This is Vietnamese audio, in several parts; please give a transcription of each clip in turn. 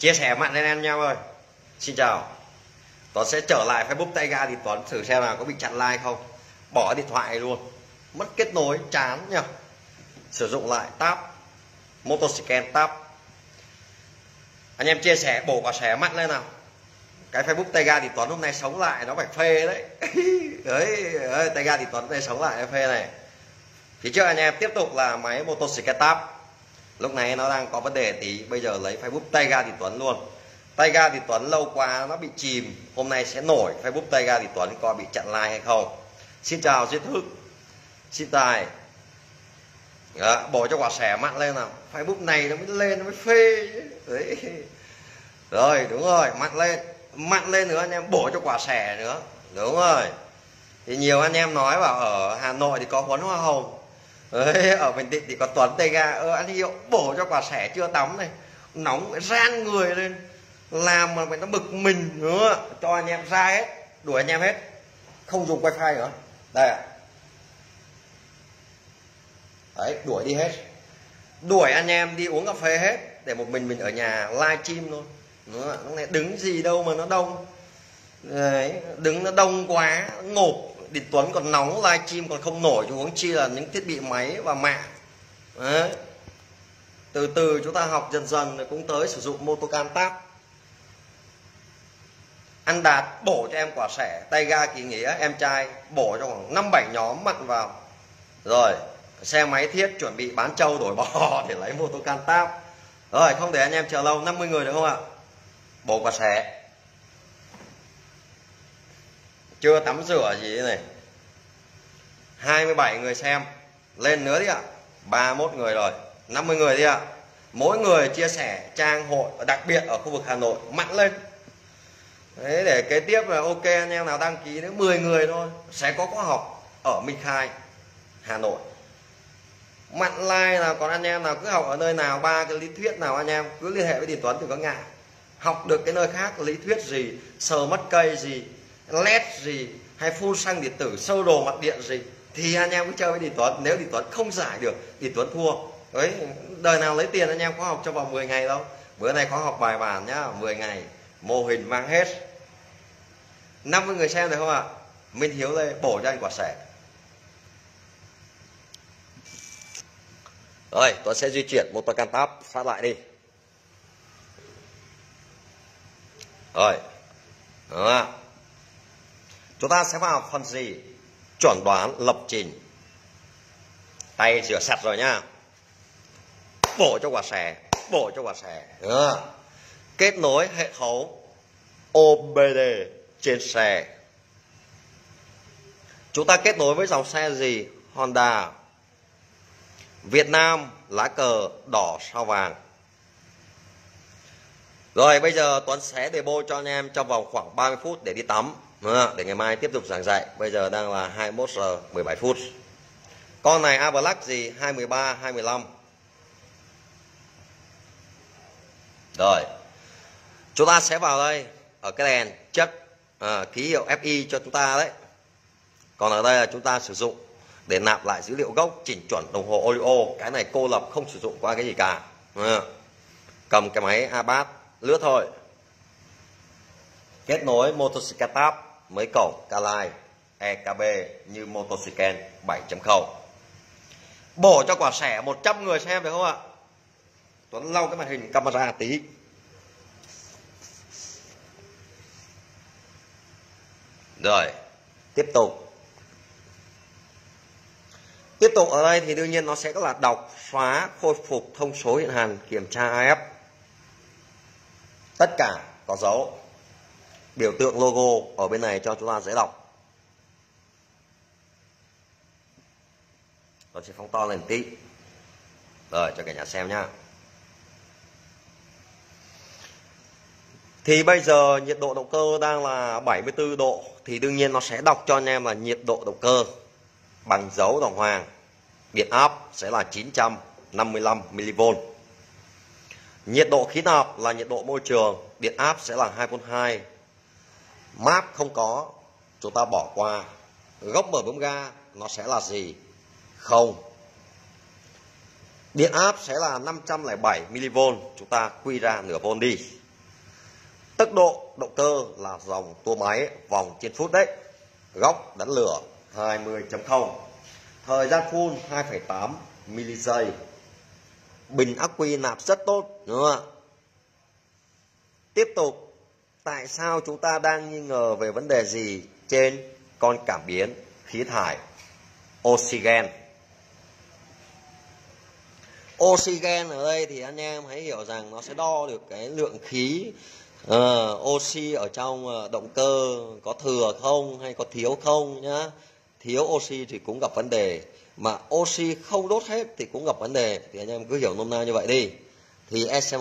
Chia sẻ mạnh lên em nhau ơi. Xin chào. Tuấn sẽ trở lại Facebook tay ga thì Tuấn thử xem nào có bị chặn like không. Bỏ điện thoại luôn, mất kết nối chán nhá. Sử dụng lại tab Motoscan tab. Anh em chia sẻ bổ quả xẻ mạnh lên nào. Cái Facebook tay ga thì Tuấn hôm nay sống lại nó phải phê đấy. Đấy, tay ga thì Tuấn đây sống lại phê này. Phía trước anh em tiếp tục là máy Motoscan tab. Lúc này nó đang có vấn đề tí, bây giờ lấy Facebook tay ga thì Tuấn luôn. Tay ga thì Tuấn lâu quá nó bị chìm, hôm nay sẽ nổi Facebook tay ga thì Tuấn coi bị chặn like hay không. Xin chào Duyên Thức, xin tài. Đó, bổ cho quả xẻ mặn lên nào. Facebook này nó mới lên, nó mới phê. Đấy. Rồi đúng rồi, mặn lên nữa anh em, bổ cho quả xẻ nữa. Đúng rồi. Thì nhiều anh em nói bảo ở Hà Nội thì có huấn hoa hồng. Đấy, ở Bình Định thì có Tuấn tay ga. Anh Hiệu bổ cho quả xẻ chưa tắm này, nóng ran người lên, làm mà nó bực mình nữa. Cho anh em ra hết, đuổi anh em hết, không dùng wifi nữa. Đây ạ. Đấy, đuổi đi hết, đuổi anh em đi uống cà phê hết, để một mình ở nhà live stream thôi. Nó này đứng gì đâu mà nó đông. Đấy, đứng nó đông quá, nó ngộp. Điện Tuấn còn nóng live stream còn không nổi, chứ huống chi là những thiết bị máy và mạng. Đấy. Từ từ chúng ta học dần dần cũng tới sử dụng Motoscan tab. Anh Đạt bổ cho em quả xẻ tay ga Kỳ Nghĩa, em trai bổ cho khoảng 5-7 nhóm mặn vào. Rồi xe máy thiết chuẩn bị bán trâu đổi bò để lấy Motoscan tab. Rồi không để anh em chờ lâu, 50 người được không ạ? Bổ quả xẻ. Chưa tắm rửa gì này. 27 người xem. Lên nữa đi ạ. 31 người rồi, 50 người đi ạ. Mỗi người chia sẻ trang hội, đặc biệt ở khu vực Hà Nội mặn lên. Đấy, để kế tiếp là ok anh em nào đăng ký đến 10 người thôi sẽ có khóa học ở Minh Khai, Hà Nội. Mặn like nào, còn anh em nào cứ học ở nơi nào, ba cái lý thuyết nào anh em cứ liên hệ với Điện Tuấn thì có ngại. Học được cái nơi khác lý thuyết gì, sờ mất cây gì, led gì, hay phun xăng điện tử, sơ đồ mặt điện gì, thì anh em cứ chơi với Điện Tuấn. Nếu Điện Tuấn không giải được, Điện Tuấn thua. Đấy, đời nào lấy tiền anh em khóa học trong vòng 10 ngày đâu. Bữa nay khóa học bài bản nhá, 10 ngày mô hình mang hết. 50 người xem được không ạ? Minh Hiếu Lê bổ cho anh quả xẻ. Rồi Tuấn sẽ di chuyển Motoscan tab phát lại đi. Rồi đó. Chúng ta sẽ vào phần gì? Chuẩn đoán lập trình. Tay rửa sạch rồi nhá. Bổ cho quả xẻ, bổ cho quả xẻ. Đó. Kết nối hệ thống OBD trên xe. Chúng ta kết nối với dòng xe gì? Honda. Việt Nam lá cờ đỏ sao vàng. Rồi bây giờ Tuấn sẽ demo cho anh em trong vòng khoảng 30 phút để đi tắm, để ngày mai tiếp tục giảng dạy. Bây giờ đang là 21 giờ 17 phút. Con này A Black gì? 213, 215. Rồi chúng ta sẽ vào đây, ở cái đèn check ký hiệu FI cho chúng ta đấy. Còn ở đây là chúng ta sử dụng để nạp lại dữ liệu gốc, chỉnh chuẩn đồng hồ Olio. Cái này cô lập, không sử dụng qua cái gì cả. Cầm cái máy Abat lướt thôi. Kết nối Motoscan tab mấy cổng Calai EKB như Motoscan 7.0. Bổ cho quả xẻ 100 người xem được không ạ? Tuấn lau cái màn hình camera tí. Rồi tiếp tục. Tiếp tục ở đây thì đương nhiên nó sẽ là đọc, xóa, khôi phục thông số hiện hành, kiểm tra AF. Tất cả có dấu. Biểu tượng logo ở bên này cho chúng ta dễ đọc. Tôi sẽ phóng to lên tí. Rồi cho cả nhà xem nhá. Thì bây giờ nhiệt độ động cơ đang là 74 độ. Thì đương nhiên nó sẽ đọc cho anh em là nhiệt độ động cơ bằng dấu đồng hoàng. Điện áp sẽ là 955 mV. Nhiệt độ khí nạp là nhiệt độ môi trường. Điện áp sẽ là 2V2. Map không có, chúng ta bỏ qua. Gốc mở bấm ga nó sẽ là gì? Không. Điện áp sẽ là 507 mV. Chúng ta quy ra nửa vôn đi. Tốc độ động cơ là dòng tua máy vòng trên phút đấy. Góc đánh lửa 20.0. Thời gian phun 2,8 mili giây. Bình ắc quy nạp rất tốt, đúng không ạ? Tiếp tục, tại sao chúng ta đang nghi ngờ về vấn đề gì trên con cảm biến khí thải oxygen? Oxygen ở đây thì anh em hãy hiểu rằng nó sẽ đo được cái lượng khí oxy ở trong động cơ có thừa không hay có thiếu không nhá. Thiếu oxy thì cũng gặp vấn đề, mà oxy không đốt hết thì cũng gặp vấn đề, thì anh em cứ hiểu nôm na như vậy đi. Thì SM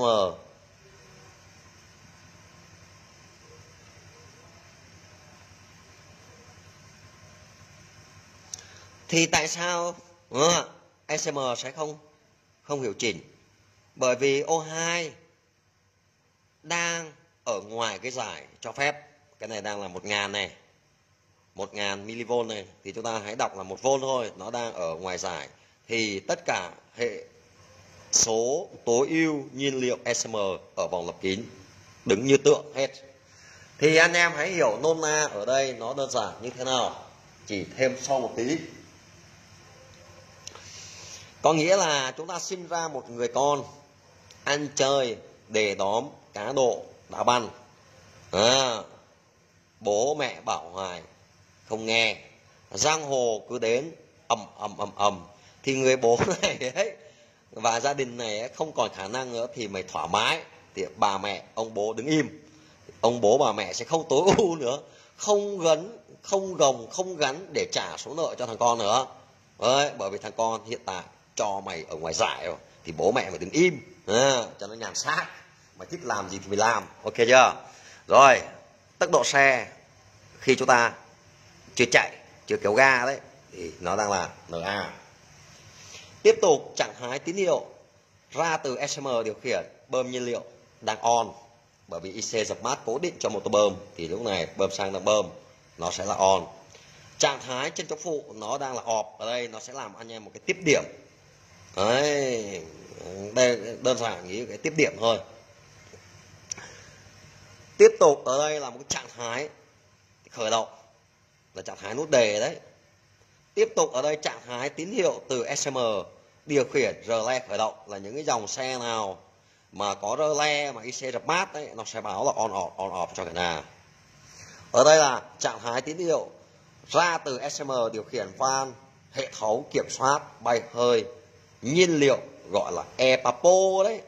thì tại sao SM sẽ không hiệu chỉnh? Bởi vì O2 đang ở ngoài cái giải cho phép. Cái này đang là 1000 này, 1000 mV này, thì chúng ta hãy đọc là 1V thôi, nó đang ở ngoài giải. Thì tất cả hệ số tối ưu nhiên liệu SM ở vòng lặp kín đứng như tượng hết. Thì anh em hãy hiểu nôm na ở đây nó đơn giản như thế nào, chỉ thêm sau một tí. Có nghĩa là chúng ta sinh ra một người con ăn chơi, đề đóm, cá độ, đá banh. Bố mẹ bảo hoài không nghe, giang hồ cứ đến ầm. Thì người bố này ấy và gia đình này ấy, không còn khả năng nữa thì mày thoải mái, thì bà mẹ ông bố đứng im, ông bố bà mẹ sẽ không tối ưu nữa, không gồng không gắn để trả số nợ cho thằng con nữa. Đấy, bởi vì thằng con hiện tại cho mày ở ngoài giải rồi, thì bố mẹ phải đứng im cho nó nhàn xác, mày thích làm gì thì mày làm, ok chưa? Rồi, tốc độ xe khi chúng ta chưa chạy, chưa kéo ga đấy, thì nó đang là NA. Tiếp tục, trạng thái tín hiệu ra từ SM điều khiển bơm nhiên liệu đang on, bởi vì IC dập mát cố định cho motor bơm, thì lúc này bơm xăng đang bơm, nó sẽ là on. Trạng thái trên chống phụ nó đang là off, ở đây nó sẽ làm anh em một cái tiếp điểm. Đấy, đây đơn giản nghĩ cái tiếp điểm thôi. Tiếp tục ở đây là một cái trạng thái khởi động, là trạng thái nút đề đấy. Tiếp tục ở đây trạng thái tín hiệu từ SM điều khiển rờ le khởi động, là những cái dòng xe nào mà có rơ le mà IC dập mát đấy, nó sẽ báo là on off cho cả nhà. Ở đây là trạng thái tín hiệu ra từ SM điều khiển van hệ thống kiểm soát bay hơi nhiên liệu, gọi là EPAPO đấy.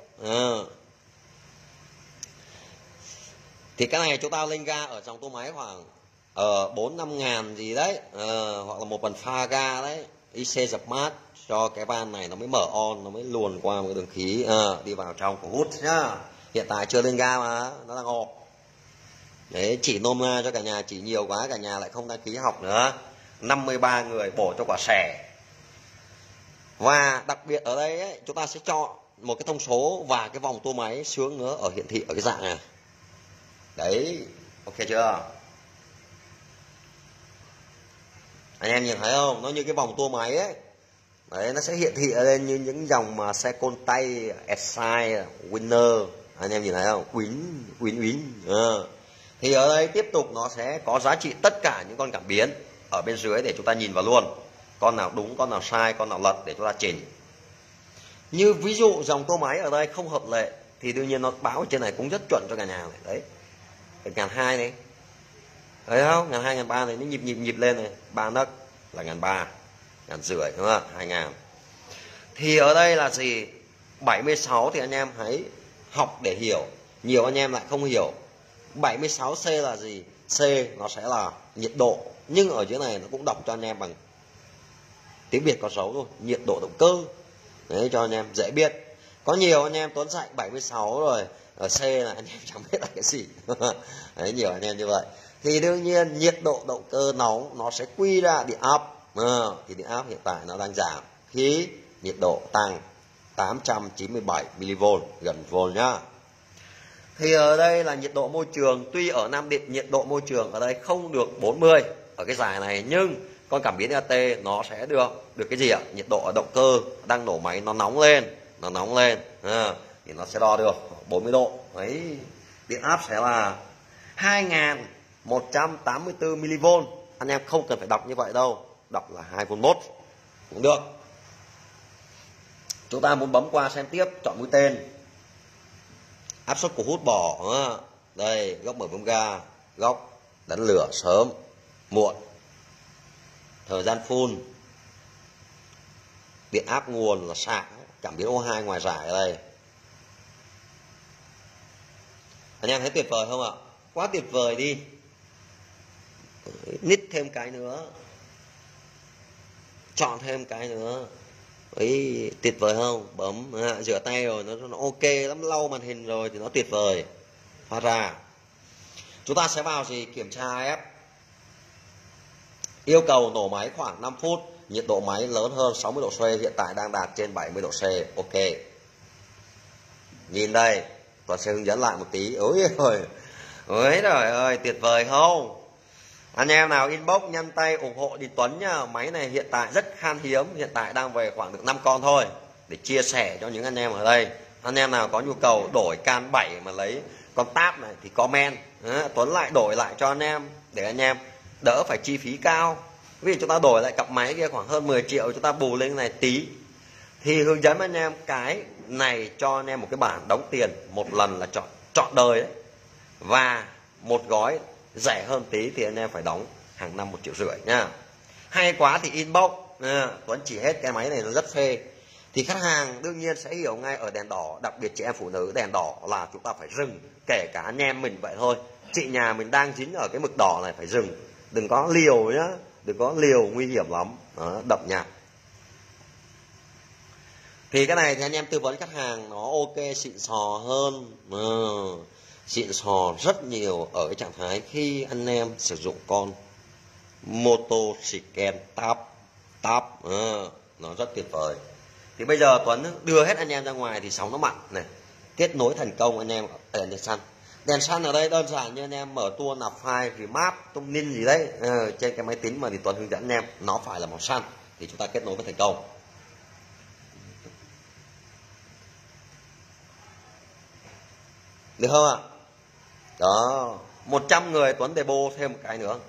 Thì cái này chúng ta lên ga ở dòng tua máy khoảng 4-5 ngàn gì đấy, hoặc là 1 phần pha ga đấy, IC dập mát cho cái van này nó mới mở on, nó mới luồn qua một cái đường khí đi vào trong của hút nhá. Hiện tại chưa lên ga mà nó đang off. Đấy, chỉ nôm na cho cả nhà, chỉ nhiều quá cả nhà lại không đăng ký học nữa. 53 người bổ cho quả xẻ. Và đặc biệt ở đây ấy, chúng ta sẽ chọn một cái thông số và cái vòng tua máy xuống nữa ở hiển thị ở cái dạng này. Đấy, ok chưa? Anh em nhìn thấy không? Nó như cái vòng tua máy ấy. Đấy, nó sẽ hiển thị ở đây như những dòng mà xe côn tay, Excite, Winner. Anh em nhìn thấy không? Win. Thì ở đây tiếp tục nó sẽ có giá trị tất cả những con cảm biến ở bên dưới để chúng ta nhìn vào luôn. Con nào đúng, con nào sai, con nào lật để chúng ta chỉnh. Như ví dụ dòng tua máy ở đây không hợp lệ thì đương nhiên nó báo trên này cũng rất chuẩn cho cả nhà này. Đấy, 1.200 này, thấy không? 1.200, 1.300 này, nó nhịp lên này, 3 nấc là 1.300, 1.500, đúng không? 2.000. Thì ở đây là gì? 76 thì anh em hãy học để hiểu. Nhiều anh em lại không hiểu. 76C là gì? C nó sẽ là nhiệt độ, nhưng ở dưới này nó cũng đọc cho anh em bằng tiếng Việt có dấu thôi, nhiệt độ động cơ. Đấy, cho anh em dễ biết. Có nhiều anh em Tuấn dạy 76 rồi, ở C là anh em chẳng biết là cái gì. Đấy, nhiều anh em như vậy. Thì đương nhiên nhiệt độ động cơ nóng nó sẽ quy ra điện áp. Thì điện áp hiện tại nó đang giảm khi nhiệt độ tăng 897 mV, gần volt nhá. Thì ở đây là nhiệt độ môi trường, tuy ở Nam Định nhiệt độ môi trường ở đây không được 40 ở cái giải này, nhưng con cảm biến AT nó sẽ được cái gì ạ? Nhiệt độ ở động cơ đang nổ máy nó nóng lên, thì nó sẽ đo được 40 độ. Đấy, Điện áp sẽ là 2184 mV. Anh em không cần phải đọc như vậy đâu, đọc là 2V1 cũng được. Chúng ta muốn bấm qua xem tiếp, chọn mũi tên. Áp suất của hút bỏ. Đây, góc mở bấm ga, góc đánh lửa sớm, muộn, thời gian phun, điện áp nguồn là sạc, cảm biến O2 ngoài giải ở đây. Anh em thấy tuyệt vời không ạ? Quá tuyệt vời đi. Nít thêm cái nữa, chọn thêm cái nữa. Ấy, tuyệt vời không? Bấm rửa tay rồi nó ok lắm, lau màn hình rồi thì nó tuyệt vời. Phát ra chúng ta sẽ vào gì? Kiểm tra AF. Yêu cầu nổ máy khoảng 5 phút, nhiệt độ máy lớn hơn 60 độ C, hiện tại đang đạt trên 70 độ C. Ok. Nhìn đây, Tuấn sẽ hướng dẫn lại một tí. Ôi trời ơi, tuyệt vời không? Anh em nào inbox nhanh tay ủng hộ đi Tuấn nhá. Máy này hiện tại rất khan hiếm, hiện tại đang về khoảng được 5 con thôi, để chia sẻ cho những anh em ở đây. Anh em nào có nhu cầu đổi can 7 mà lấy con tab này thì comment, Tuấn lại đổi lại cho anh em, để anh em đỡ phải chi phí cao. Ví dụ chúng ta đổi lại cặp máy kia khoảng hơn 10 triệu, chúng ta bù lên này tí, thì hướng dẫn anh em cái này cho anh em một cái bản đóng tiền một lần là chọn đời đấy. Và một gói rẻ hơn tí thì anh em phải đóng hàng năm 1,5 triệu nha. Hay quá thì inbox, Tuấn chỉ hết cái máy này nó rất phê. Thì khách hàng đương nhiên sẽ hiểu ngay ở đèn đỏ, đặc biệt chị em phụ nữ, đèn đỏ là chúng ta phải dừng. Kể cả anh em mình vậy thôi, chị nhà mình đang dính ở cái mực đỏ này phải dừng, đừng có liều nhá, đừng có liều, nguy hiểm lắm. Đó, đậm nhạc. Thì cái này thì anh em tư vấn khách hàng nó ok, xịn sò hơn, xịn sò rất nhiều ở cái trạng thái khi anh em sử dụng con Moto Scan tab, nó rất tuyệt vời. Thì bây giờ Tuấn đưa hết anh em ra ngoài thì sóng nó mặn này, kết nối thành công anh em ở đèn xanh. Đèn xanh ở đây đơn giản như anh em mở tua nạp file remap tung ninh gì đấy, trên cái máy tính mà thì Tuấn hướng dẫn anh em nó phải là màu xanh thì chúng ta kết nối với thành công. Được không ạ? Đó, 100 người Tuấn demo thêm một cái nữa.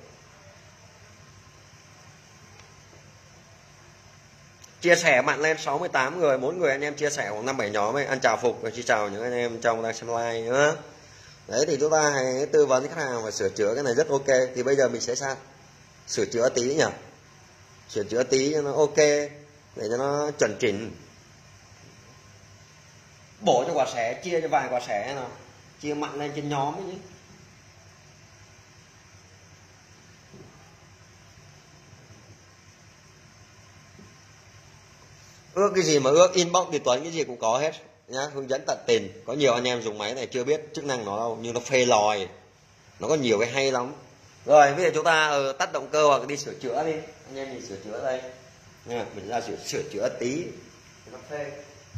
Chia sẻ mạnh lên 68 người, mỗi người anh em chia sẻ khoảng 5-7 nhóm ấy. Ăn chào Phục và xin chào những anh em trong đang xem live nữa. Đấy thì chúng ta hãy tư vấn khách hàng và sửa chữa cái này rất ok. Thì bây giờ mình sẽ sang sửa chữa tí nhỉ, sửa chữa tí cho nó ok, để cho nó chuẩn chỉnh. Bổ cho quả xẻ, chia cho vài quả xẻ nào, chia mạnh lên trên nhóm ấy chứ. Ước cái gì mà ước, inbox thì Tuấn cái gì cũng có hết nhá, hướng dẫn tận tình. Có nhiều anh em dùng máy này chưa biết chức năng nó đâu, nhưng nó phê lòi, nó có nhiều cái hay lắm. Rồi bây giờ chúng ta tắt động cơ hoặc đi sửa chữa đi. Anh em nhìn sửa chữa đây nha, mình ra sửa chữa tí nó phê.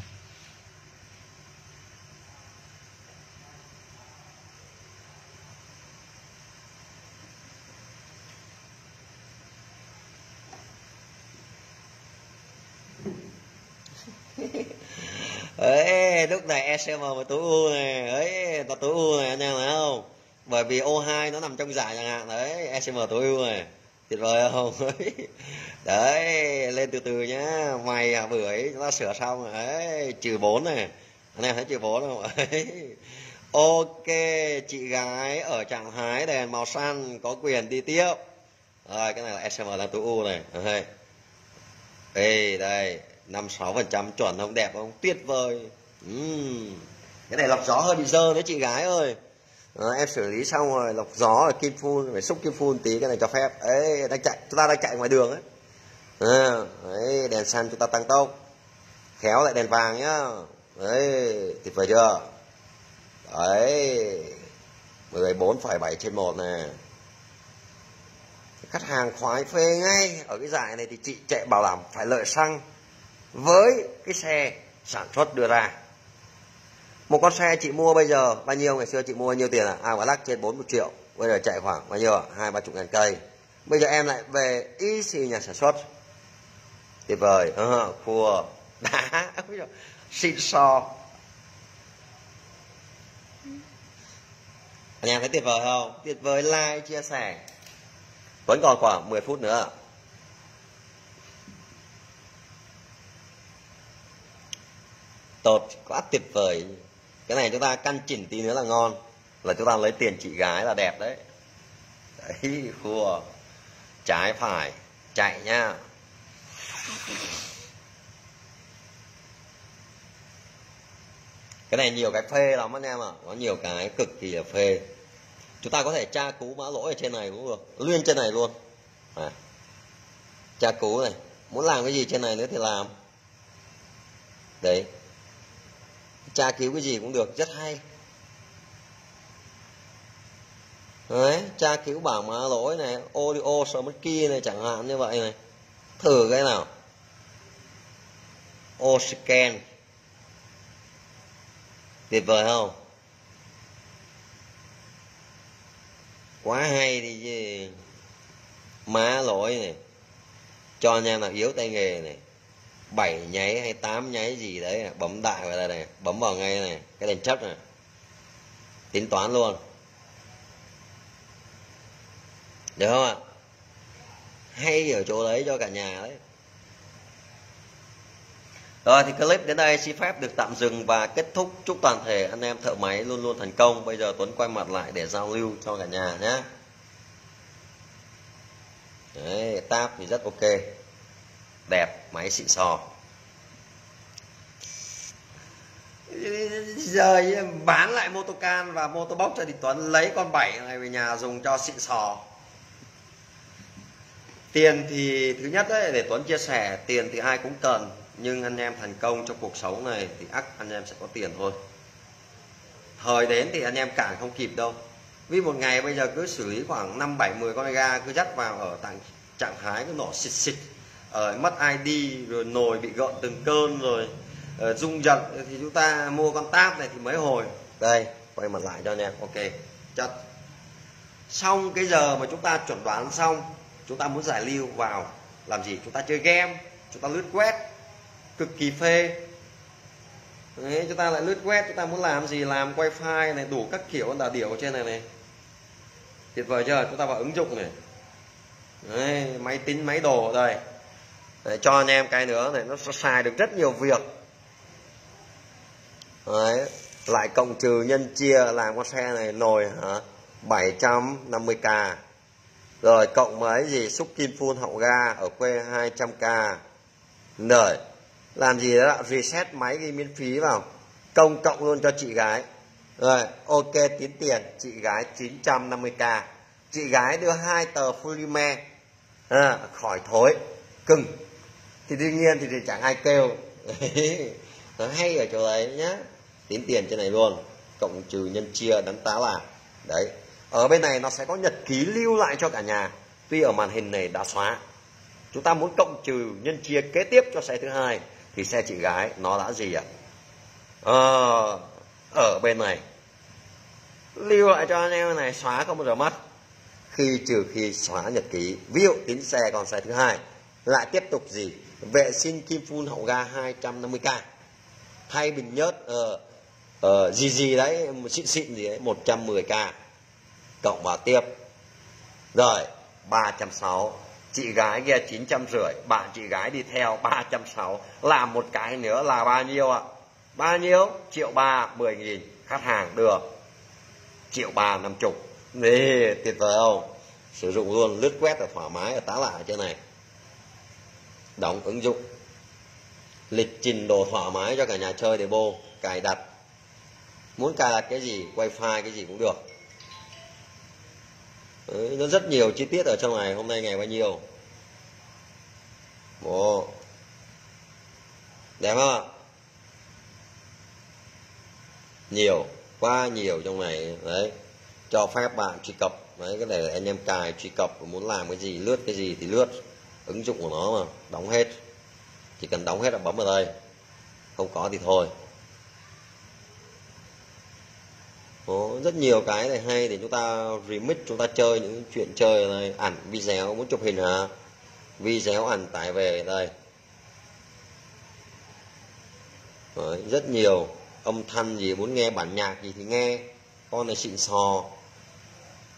Ấy, lúc này ECM và tối ưu này, ấy, có tối ưu này anh em thấy không? Bởi vì O2 nó nằm trong giải chẳng hạn, đấy, ECM tối ưu này, tuyệt vời không? Đấy, lên từ từ nhá, mày bưởi chúng ta sửa xong rồi, đấy, -4 này, anh em thấy -4 không? Đấy. Ok, chị gái ở trạng thái đèn màu xanh có quyền đi tiếp. Rồi, cái này là ECM là tối ưu này, đây. Ê, đây 56% chuẩn không, đẹp không, tuyệt vời. Cái này lọc gió hơi bị dơ đấy chị gái ơi. Em xử lý xong rồi, lọc gió ở kim phun, phải xúc kim phun tí, cái này cho phép. Ấy, chúng ta đang chạy ngoài đường ấy. Đấy, đèn xanh chúng ta tăng tốc, khéo lại đèn vàng nhá. Đấy, tuyệt vời chưa? Đấy, 14,7/1 này. Khách hàng khoái phê ngay. Ở cái giải này thì chị chạy bảo đảm phải lợi xăng với cái xe sản xuất đưa ra. Một con xe chị mua bây giờ bao nhiêu, ngày xưa chị mua bao nhiêu tiền quả lắc trên 40 triệu, bây giờ chạy khoảng bao nhiêu 20-30 ngàn cây. Bây giờ em lại về y xì nhà sản xuất, tuyệt vời, khua đá xịn sò. Anh em thấy tuyệt vời không? Tuyệt vời, like, chia sẻ. Vẫn còn khoảng 10 phút nữa. Tốt, quá tuyệt vời. Cái này chúng ta căn chỉnh tí nữa là ngon. Là chúng ta lấy tiền chị gái là đẹp đấy. Đấy, khua. Trái phải, chạy nhá. Cái này nhiều cái phê lắm anh em ạ. Có nhiều cái cực kỳ là phê. Chúng ta có thể tra cứu mã lỗi ở trên này cũng được. Nguyên trên này luôn. Tra cứu này. Muốn làm cái gì trên này nữa thì làm. Đấy. Tra cứu cái gì cũng được, rất hay. Đấy, tra cứu bảng mã lỗi này, audio smart key này chẳng hạn như vậy này. Thử cái nào. O-scan. Tuyệt vời không? Quá hay đi chứ. Má lỗi này. Cho anh em nào yếu tay nghề này. 7 nháy hay 8 nháy gì đấy, bấm đại vào đây này, bấm vào ngay này, cái đèn chấp này. Tính toán luôn. Được không ạ? Hay ở chỗ đấy cho cả nhà đấy. Rồi thì clip đến đây xin phép được tạm dừng và kết thúc. Chúc toàn thể anh em thợ máy luôn luôn thành công. Bây giờ Tuấn quay mặt lại để giao lưu cho cả nhà nhé. Đấy, tab thì rất ok. Đẹp, máy xịn sò. Giờ bán lại Motocan và Motobox cho thì Tuấn lấy con 7 này về nhà dùng cho xịn sò. Tiền thì thứ nhất đấy, để Tuấn chia sẻ, tiền thì ai cũng cần, nhưng anh em thành công trong cuộc sống này thì ắt anh em sẽ có tiền thôi. Thời đến thì anh em cản không kịp đâu. Vì một ngày bây giờ cứ xử lý khoảng 5-7-10 con ga, cứ dắt vào ở trạng thái cứ nổ xịt xịt, mất ID rồi nồi bị gợn từng cơn rồi rung giật, thì chúng ta mua con tab này thì mấy hồi. Đây, quay mặt lại cho anh em. Ok, chất. Xong cái giờ mà chúng ta chuẩn đoán xong, chúng ta muốn giải lưu vào làm gì? Chúng ta chơi game, chúng ta lướt web, cực kỳ phê. Đấy, chúng ta lại lướt web, chúng ta muốn làm gì làm, quay file này, đủ các kiểu đà điểu ở trên này này. Tuyệt vời chưa? Chúng ta vào ứng dụng này. Đấy, máy tính, máy đồ đây. Đấy, cho anh em cái nữa này, nó xài được rất nhiều việc. Đấy, lại cộng trừ nhân chia làm con xe này nồi hả? 750k. Rồi cộng với gì? Xúc kim phun hậu ga ở quê 200k. Rồi, làm gì đó reset máy ghi miễn phí vào. Công cộng luôn cho chị gái. Rồi, ok, tính tiền. Chị gái 950k. Chị gái đưa 2 tờ polymer khỏi thối cưng. Thì đương nhiên thì chẳng ai kêu. Nó hay ở chỗ đấy nhá. Tính tiền trên này luôn. Cộng trừ nhân chia đánh tá là. Đấy. Ở bên này nó sẽ có nhật ký lưu lại cho cả nhà. Tuy ở màn hình này đã xóa. Chúng ta muốn cộng trừ nhân chia kế tiếp cho xe thứ hai thì xe chị gái nó đã gì ạ? Ở bên này lưu lại cho anh em này, xóa không bao giờ mất. Trừ khi xóa nhật ký. Ví dụ tính xe còn xe thứ hai lại tiếp tục gì? Vệ sinh kim phun hậu ga 250k. Thay bình nhớt gì đấy xịn xịn gì đấy 110k. Cộng vào tiếp. Rồi 360. Chị gái kia 950. Bạn chị gái đi theo 360. Làm một cái nữa là bao nhiêu ạ? Bao nhiêu? 1.300.000 10.000. Khách hàng đưa 1.350.000. Nè, tuyệt vời không? Sử dụng luôn, lướt quét là thoải mái ở tá lạ ở trên này. Đóng ứng dụng. Lịch trình đồ thoải mái cho cả nhà chơi để bô. Cài đặt. Muốn cài đặt cái gì, wifi cái gì cũng được. Đấy, nó rất nhiều chi tiết ở trong này. Hôm nay ngày bao nhiêu? Ồ, đẹp không ạ? Nhiều, quá nhiều trong này. Đấy, cho phép bạn truy cập. Đấy, cái này là anh em cài truy cập, muốn làm cái gì, lướt cái gì thì lướt. Ứng dụng của nó mà, đóng hết. Chỉ cần đóng hết là bấm vào đây. Không có thì thôi. Có rất nhiều cái này hay để chúng ta remix, chúng ta chơi những chuyện chơi này, ảnh video, muốn chụp hình hả? Video ảnh tải về đây. Đấy, rất nhiều âm thanh gì, muốn nghe bản nhạc gì thì nghe. Con này xịn sò.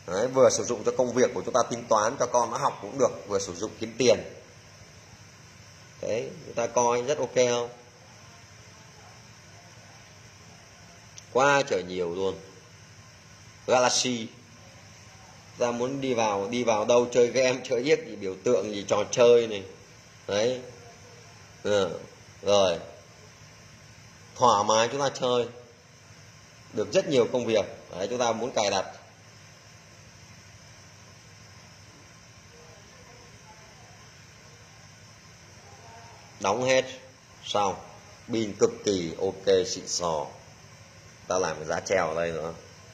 Đấy, vừa sử dụng cho công việc của chúng ta, tính toán cho con nó học cũng được, vừa sử dụng kiếm tiền. Đấy, chúng ta coi rất ok không? Quá trời nhiều luôn. Galaxy, ta muốn đi vào đâu chơi game, chơi giết gì, biểu tượng gì, trò chơi này. Đấy. Rồi. Thoải mái chúng ta chơi. Được rất nhiều công việc. Đấy, chúng ta muốn cài đặt. Đóng hết. Xong. Pin cực kỳ ok, xịn sò. Ta làm cái giá treo ở đây nữa.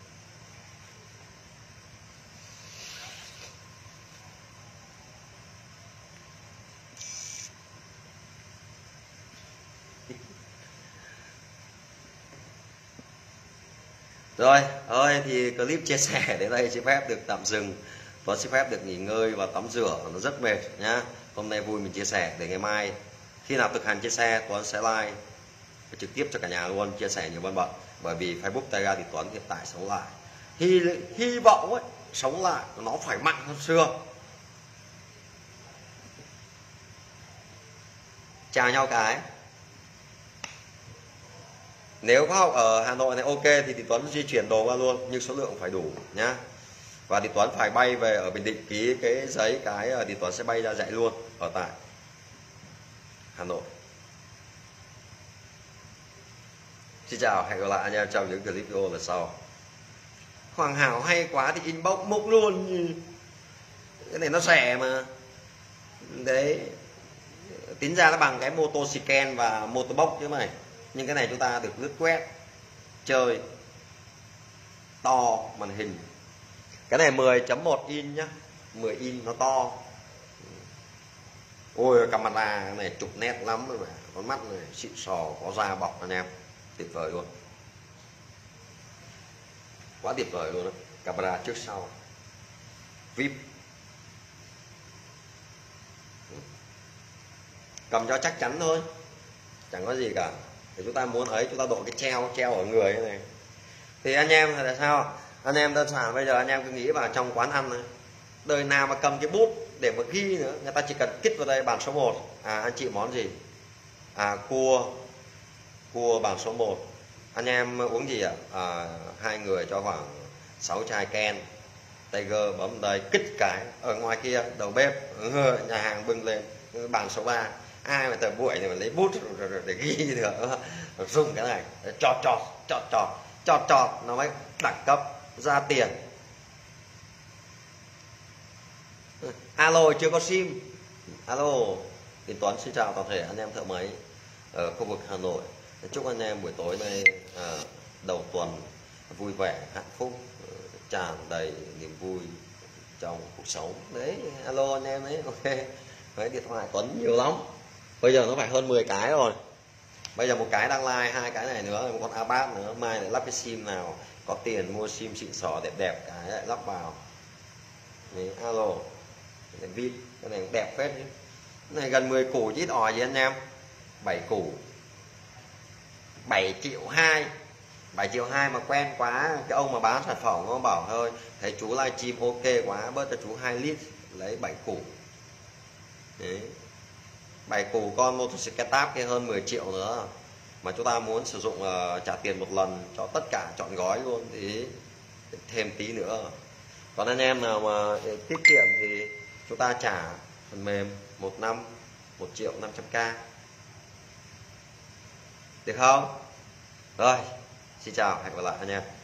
Rồi, thì clip chia sẻ đến đây xin phép được tạm dừng. Tuấn xin phép được nghỉ ngơi và tắm rửa, nó rất mệt nhá. Hôm nay vui mình chia sẻ, để ngày mai khi nào thực hành chia sẻ Tuấn sẽ live trực tiếp cho cả nhà luôn, chia sẻ nhiều bận. Bởi vì Facebook Tega thì Tuấn hiện tại sống lại. Hy vọng ấy, sống lại nó phải mạnh hơn xưa. Chào nhau cái. Nếu có học ở Hà Nội này ok thì Tuấn di chuyển đồ qua luôn, nhưng số lượng phải đủ nhá. Và Tuấn phải bay về ở Bình Định ký cái giấy cái thì Tuấn sẽ bay ra dạy luôn ở tại Hà Nội. Xin chào, hẹn gặp lại anh em trong những clip video lần sau. Hoàng Hảo hay quá thì inbox múc luôn. Cái này nó rẻ mà. Đấy. Tính ra nó bằng cái Motoscan và Motobox chứ mày. Nhưng cái này chúng ta được lướt quét, chơi, to màn hình. Cái này 10.1 inch nhá, 10 inch nó to. Ôi camera cái này chụp nét lắm rồi mà. Con mắt này xịn sò, có da bọc anh em, tuyệt vời luôn. Quá tuyệt vời luôn đó. Camera trước sau VIP. Cầm cho chắc chắn thôi, chẳng có gì cả. Thì chúng ta muốn ấy, chúng ta độ cái treo ở người này. Thì anh em là sao? Anh em đơn giản bây giờ anh em cứ nghĩ vào trong quán ăn này, đời nào mà cầm cái bút để mà ghi nữa, người ta chỉ cần kích vào đây bàn số 1. Anh chị món gì? Cua bàn số 1. Anh em uống gì ạ? Hai người cho khoảng 6 chai Ken. Tiger bấm đây, kích cái ở ngoài kia đầu bếp nhà hàng bưng lên bàn số 3. Ai mà thời buổi này mà lấy bút để ghi được, dùng cái này chọt nó mới đẳng cấp ra tiền. Alo, chưa có sim. Alo, thì Tuấn xin chào toàn thể anh em thợ máy ở khu vực Hà Nội. Chúc anh em buổi tối nay đầu tuần vui vẻ, hạnh phúc, tràn đầy niềm vui trong cuộc sống. Đấy, alo anh em đấy, ok. Đấy, điện thoại Tuấn nhiều lắm. Bây giờ nó phải hơn 10 cái rồi. Bây giờ một cái đang like, 2 cái này nữa, một con Apat nữa. Mai lại lắp cái sim nào có tiền mua sim xịn sò đẹp cái lại lắp vào. Đấy, alo. Cái này vip, cái này đẹp phết chứ. Cái này gần 10 củ chứ ít ỏi gì anh em. 7 củ 7,2 triệu. 7,2 triệu mà quen quá. Cái ông mà bán sản phẩm nó bảo thôi, thấy chú livestream ok quá, bớt cho chú 2 lít, lấy 7 củ. Đấy, 7 củ con motorcycle tab kia hơn 10 triệu nữa. Mà chúng ta muốn sử dụng trả tiền một lần cho tất cả trọn gói luôn thì thêm tí nữa. Còn anh em nào mà tiết kiệm thì chúng ta trả phần mềm 1 năm 1.500.000, được không? Rồi, xin chào, hẹn gặp lại anh em.